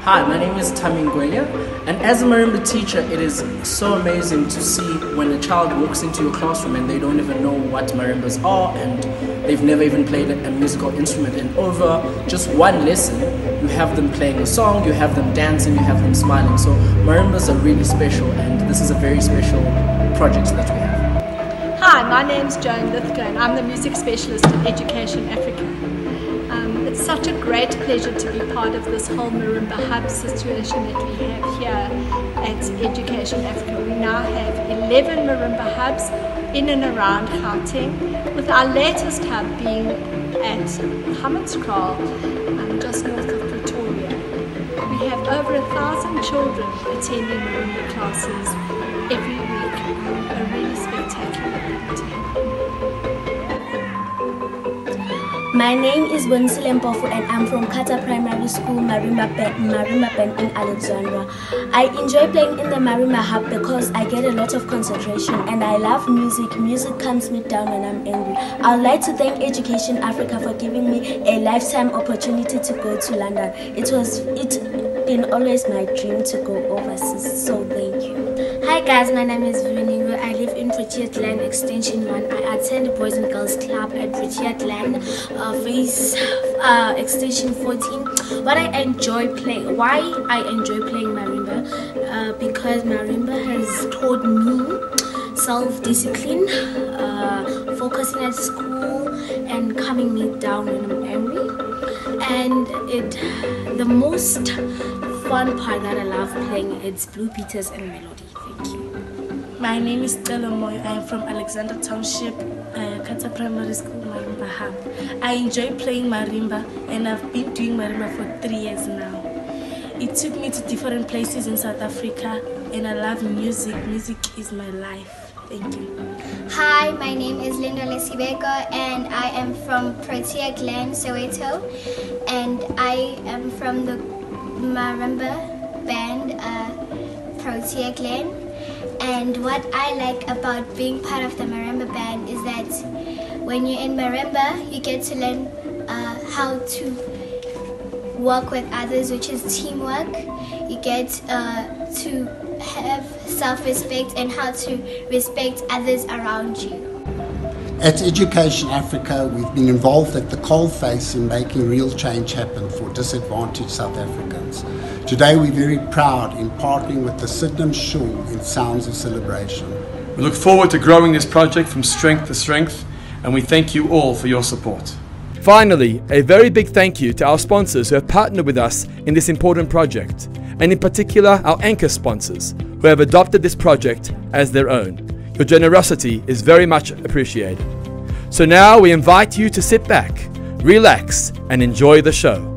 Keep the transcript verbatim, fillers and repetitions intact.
Hi, my name is Tami Ngwenya, and as a marimba teacher, it is so amazing to see when a child walks into your classroom and they don't even know what marimbas are and they've never even played a musical instrument, and over just one lesson, you have them playing a song, you have them dancing, you have them smiling. So marimbas are really special, and this is a very special project that we have. Hi, my name's Joan Lithgow and I'm the music specialist at Education Africa. Um, it's such a great pleasure to be part of this whole Marimba Hub situation that we have here at Education Africa. We now have eleven Marimba Hubs in and around Gauteng, with our latest hub being at Hammanskraal, um, just north of Pretoria. We have over a thousand children attending Marimba classes every week. Um, a really spectacular thing to happen. My name is Bonisile Mpofu and I'm from Kata Primary School Marimba Band, Marimba Band in Alexandra. I enjoy playing in the Marimba Hub because I get a lot of concentration and I love music. Music calms me down when I'm angry. I would like to thank Education Africa for giving me a lifetime opportunity to go to London. It was it's been always my dream to go overseas, so thank you. Hi guys, my name is Viviningo. I live in Proteas Land Extension one. I attend the Boys and Girls Club at Proteas Land, uh, phase uh, Extension fourteen. What I enjoy playing, why I enjoy playing marimba, uh, because marimba has taught me self-discipline, uh, focusing at school and calming me down when I'm angry. And it, the most fun part that I love playing is Blue Beaters and Melody. Thank you. My name is Stella Moyo. I am from Alexander Township, uh, Kata Primary School, Marimba Hub. I enjoy playing marimba and I've been doing marimba for three years now. It took me to different places in South Africa and I love music. Music is my life. Thank you. Hi, my name is Linda Lesibeko and I am from Proteas Land, Soweto, and I am from the Marimba band, uh, Proteas Land. And what I like about being part of the marimba band is that when you're in marimba, you get to learn uh, how to work with others, which is teamwork. You get uh, to have self-respect and how to respect others around you. At Education Africa, we've been involved at the coalface in making real change happen for disadvantaged South Africans. Today we're very proud in partnering with the Sydenham Shul in Sounds of Celebration. We look forward to growing this project from strength to strength, and we thank you all for your support. Finally, a very big thank you to our sponsors who have partnered with us in this important project, and in particular our anchor sponsors who have adopted this project as their own. Your generosity is very much appreciated. So now we invite you to sit back, relax, and enjoy the show.